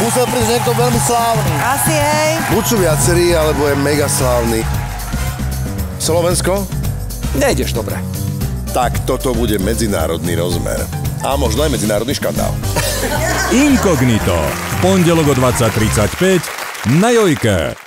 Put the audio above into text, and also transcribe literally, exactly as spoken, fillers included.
musel prísť niekto veľmi slávny. Asi hej. Buď sú viacerí, alebo je mega slávny. Slovensko? Nejdeš dobre. Tak toto bude medzinárodný rozmer. A možno aj medzinárodný škandál. Inkognito. V pondelok o dvadsať tridsaťpäť na Jojke.